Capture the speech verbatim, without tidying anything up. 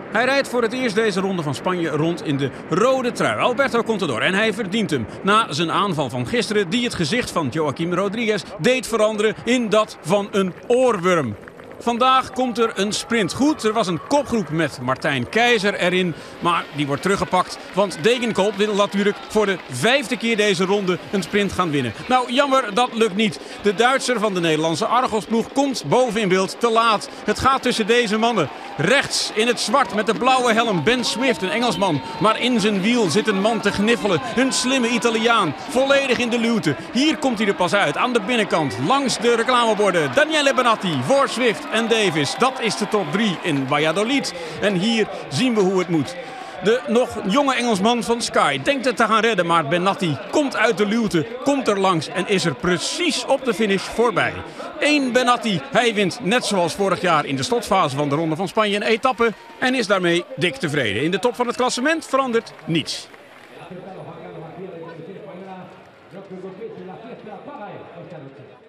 Hij rijdt voor het eerst deze ronde van Spanje rond in de rode trui. Alberto Contador. En hij verdient hem na zijn aanval van gisteren, die het gezicht van Joaquim Rodriguez deed veranderen in dat van een oorworm. Vandaag komt er een sprint. Goed, er was een kopgroep met Martijn Keizer erin, maar die wordt teruggepakt. Want Degenkolb wil natuurlijk voor de vijfde keer deze ronde een sprint gaan winnen. Nou, jammer, dat lukt niet. De Duitser van de Nederlandse Argos-ploeg komt boven in beeld te laat. Het gaat tussen deze mannen. Rechts in het zwart met de blauwe helm Ben Swift, een Engelsman. Maar in zijn wiel zit een man te gniffelen. Een slimme Italiaan. Volledig in de luwte. Hier komt hij er pas uit, aan de binnenkant. Langs de reclameborden. Daniele Benatti voor Swift en Davis. Dat is de top drie in Valladolid. En hier zien we hoe het moet. De nog jonge Engelsman van Sky denkt het te gaan redden, maar Benatti komt uit de luwte, komt er langs en is er precies op de finish voorbij. Eén Benatti, hij wint net zoals vorig jaar in de slotfase van de Ronde van Spanje een etappe en is daarmee dik tevreden. In de top van het klassement verandert niets. Yo creo que es la fiesta para él esta noche.